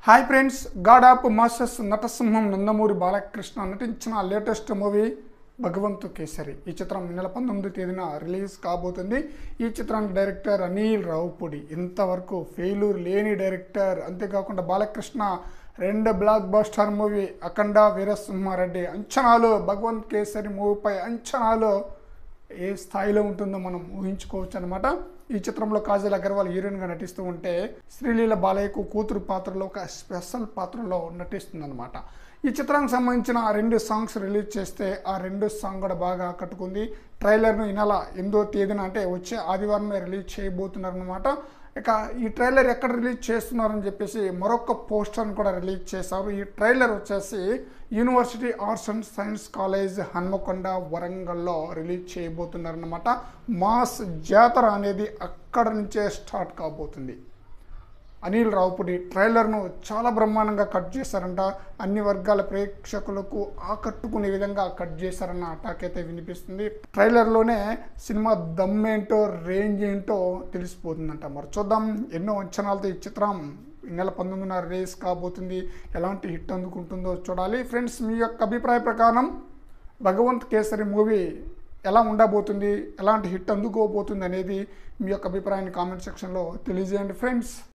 Hi friends, god of masters నటసింహం నందమూరి బాలకృష్ణ నటించిన latest movie భగవంతు కేసరి. ఈ చిత్రం నెల 19వ తేదీన రిలీజ్ కాబోతుంది. ఈ చిత్రానికి డైరెక్టర్ అనిల్ రావుపూడి. ఇంతవరకు ఫెయిల్యూర్ లేని డైరెక్టర్. అంతేకాకుండా Balakrishna 2 blockbuster movie Akhanda, Veera Simha Reddy. అంచనాలు భగవంత్ కేసరి మూవీపై అంచనాలు ఏ స్థాయిలో ఉంటుందో మనం ఊహించుకోవచ్చు అనమాట. ఈ చిత్రంలో కాజల్ అగర్వాల్ హీరోయిన్గా నటిస్తూ ఉంటే శ్రీలీల బాలయ్యకు కూతురు పాత్రలో ఒక స్పెషల్ పాత్రలో నటిస్తుందన్నమాట. ఈ చిత్రానికి సంబంధించిన 2 సాంగ్స్ రిలీజ్ చేస్తే ఆ 2 సాంగ్ కూడా బాగా ఆకట్టుకుంది. ట్రైలర్ను ఈ నెల 8వ తేదీన అంటే వచ్చే ఆదివారమే రిలీజ్ చేయబోతున్నారనమాట. ఇక ఈ ట్రైలర్ ఎక్కడ రిలీజ్ చేస్తున్నారని చెప్పేసి మరొక పోస్టర్ని కూడా రిలీజ్ చేశారు. ఈ ట్రైలర్ వచ్చేసి university arts and science college Hanamkonda, వరంగల్లో రిలీజ్ చేయబోతున్నారనమాట. మాస్ జాతర అనేది అక్కడ నుంచే స్టార్ట్ కాబోతుంది. అనిల్ రావుపూడి ట్రైలర్ను చాలా బ్రహ్మాండంగా కట్ చేశారంట. అన్ని వర్గాల ప్రేక్షకులకు ఆకట్టుకునే విధంగా కట్ చేశారన్న టాక్ అయితే వినిపిస్తుంది. ట్రైలర్లోనే సినిమా దమ్మేంటో రేంజ్ ఏంటో తెలిసిపోతుందంట. మరి చూద్దాం. ఎన్నో అంచనాలతో ఈ చిత్రం ఈ నెల 19న రిలీజ్ కాబోతుంది. ఎలాంటి హిట్ అందుకుంటుందో చూడాలి. ఫ్రెండ్స్, మీ యొక్క అభిప్రాయ ప్రకారం భగవంత్ కేసరి మూవీ ఎలా ఉండబోతుంది, ఎలాంటి హిట్ అందుకోబోతుంది అనేది మీ యొక్క అభిప్రాయాన్ని కామెంట్ సెక్షన్లో తెలియజేయండి ఫ్రెండ్స్.